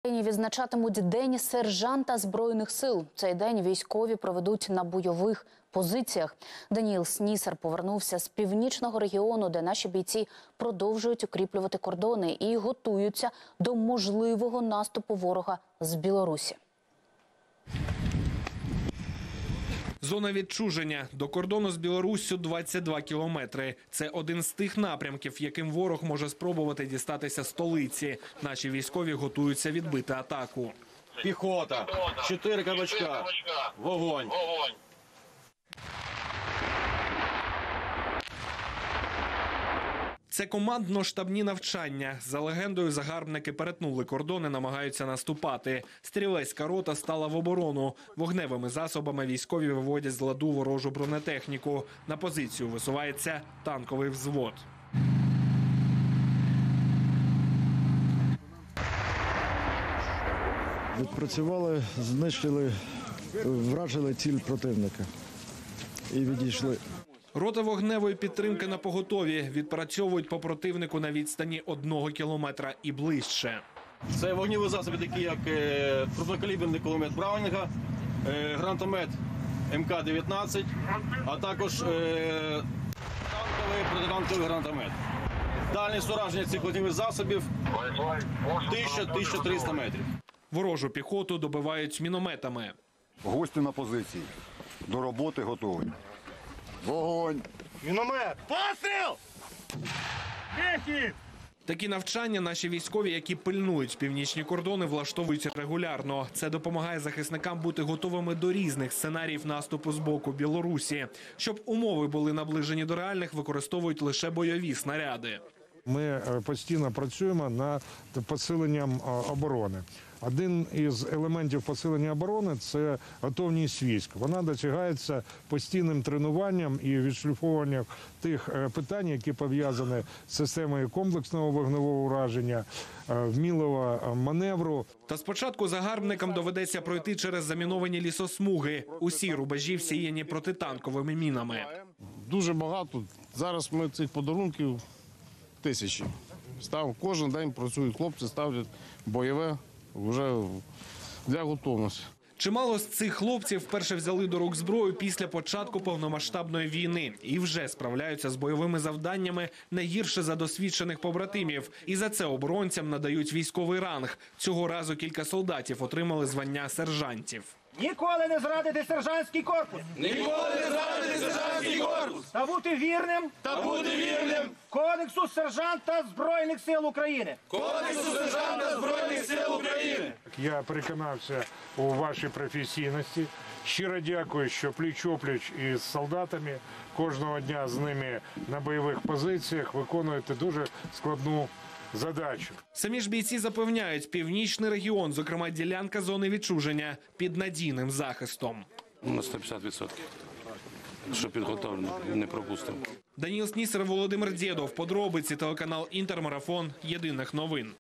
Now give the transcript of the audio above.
Відзначатимуть День сержанта Збройних сил. Цей день військові проведуть на бойових позиціях. Даніїл Снісар повернувся з північного регіону, де наші бійці продовжують укріплювати кордони і готуються до можливого наступу ворога з Білорусі. Зона відчуження. До кордону з Білоруссю 22 кілометри. Це один з тих напрямків, яким ворог може спробувати дістатися столиці. Наші військові готуються відбити атаку. Піхота. 4 кабачка. Вогонь. Це командно-штабні навчання. За легендою, загарбники перетнули кордони, намагаються наступати. Стрілецька рота стала в оборону. Вогневими засобами військові виводять з ладу ворожу бронетехніку. На позицію висувається танковий взвод. Відпрацювали, знищили, вражили ціль противника і відійшли. Рота вогневої підтримки на поготові. Відпрацьовують по противнику на відстані 1 кілометра і ближче. Це вогневі засоби, такі як крупнокаліберний кулемет Браунінга, гранатомет МК-19, а також танковий, протитанковий гранатомет. Дальність ураження цих вогневих засобів 1000-1300 метрів. Ворожу піхоту добивають мінометами. Гості на позиції. До роботи готові. Вогонь! Міномет! Постріл! Вихід! Такі навчання наші військові, які пильнують північні кордони, влаштовують регулярно. Це допомагає захисникам бути готовими до різних сценаріїв наступу з боку Білорусі. Щоб умови були наближені до реальних, використовують лише бойові снаряди. Ми постійно працюємо над посиленням оборони. Один із елементів посилення оборони – це готовність військ. Вона досягається постійним тренуванням і відшліфуванням тих питань, які пов'язані з системою комплексного вогневого ураження, вмілого маневру. Та спочатку загарбникам доведеться пройти через заміновані лісосмуги. Усі рубежі всіяні протитанковими мінами. Дуже багато. Зараз ми цих подарунків тисячі. Кожен день працюють хлопці, ставлять бойове вже для готовності. Чимало з цих хлопців вперше взяли до рук зброю після початку повномасштабної війни і вже справляються з бойовими завданнями не гірше за досвідчених побратимів. І за це оборонцям надають військовий ранг. Цього разу кілька солдатів отримали звання сержантів. Ніколи не зрадити сержантський корпус! Ніколи не зрадити сержантський корпус! Та бути вірним! Кодексу сержанта Збройних сил України! Кодексу сержанта Збройних сил України! Я переконався у вашій професійності. Щиро дякую, що пліч-опліч із солдатами, кожного дня з ними на бойових позиціях виконуєте дуже складну задачу. Самі ж бійці запевняють, північний регіон, зокрема ділянка зони відчуження, під надійним захистом. На 150%. Що підготовлено, не пропустимо. Даніїл Снісар, Володимир Дєдов. Подробиці, телеканал «Інтермарафон». Єдиних новин.